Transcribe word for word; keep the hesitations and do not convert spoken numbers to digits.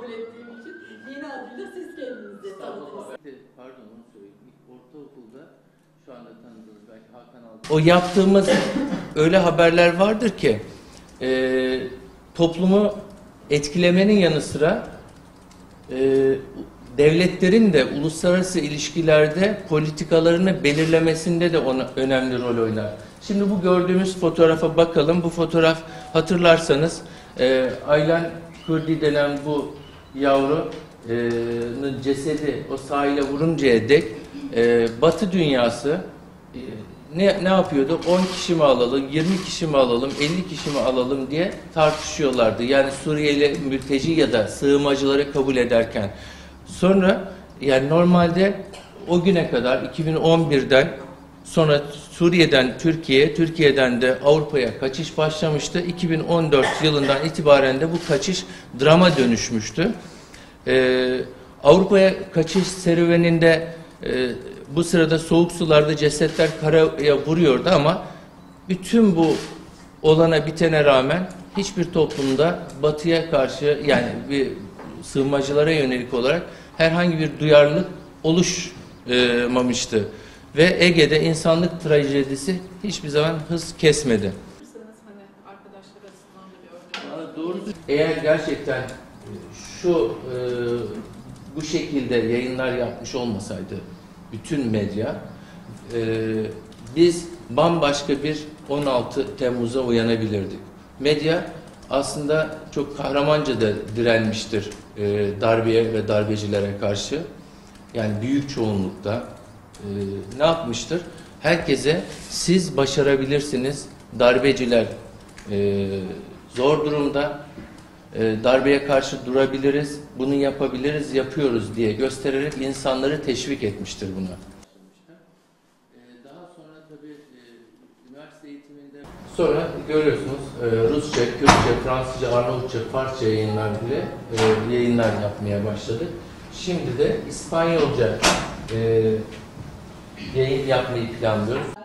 kabul ettiğim için yeni adıyla siz kendinizi tanıtınız. Pardon, onu söyleyeyim. Ortaokulda şu anda tanıdığınız belki Hakan Altun. O yaptığımız öyle haberler vardır ki e, toplumu etkilemenin yanı sıra e, devletlerin de uluslararası ilişkilerde politikalarını belirlemesinde de ona önemli rol oynar. Şimdi bu gördüğümüz fotoğrafa bakalım. Bu fotoğraf, hatırlarsanız e, Aylan Kurdi denen bu yavrunun cesedi o sahile vuruncaya dek e, Batı dünyası e, ne, ne yapıyordu? on kişi mi alalım, yirmi kişi mi alalım, elli kişi mi alalım diye tartışıyorlardı. Yani Suriyeli mülteci ya da sığınmacıları kabul ederken. Sonra yani normalde o güne kadar iki bin on birden sonra Suriye'den Türkiye'ye, Türkiye'den de Avrupa'ya kaçış başlamıştı. iki bin on dört yılından itibaren de bu kaçış drama dönüşmüştü. Ee, Avrupa'ya kaçış serüveninde e, bu sırada soğuk sularda cesetler karaya vuruyordu ama bütün bu olana bitene rağmen hiçbir toplumda batıya karşı yani bir sığınmacılara yönelik olarak herhangi bir duyarlılık oluşmamıştı. Ve Ege'de insanlık trajedisi hiçbir zaman hız kesmedi. Doğrusu eğer gerçekten şu e, bu şekilde yayınlar yapmış olmasaydı bütün medya e, biz bambaşka bir on altı Temmuz'a uyanabilirdik. Medya aslında çok kahramanca da direnmiştir e, darbeye ve darbecilere karşı. Yani büyük çoğunlukta e, ne yapmıştır? Herkese siz başarabilirsiniz, darbeciler e, zor durumda, e, darbeye karşı durabiliriz, bunu yapabiliriz, yapıyoruz diye göstererek insanları teşvik etmiştir buna. Daha sonra tabii e, üniversite eğitiminde sonra görüyorsunuz e, Rusça, Kürtçe, Fransızca, Arnavutça, Farsça yayınlar bile e, yayınlar yapmaya başladık. Şimdi de İspanyolca e, yayın yapmayı planlıyoruz.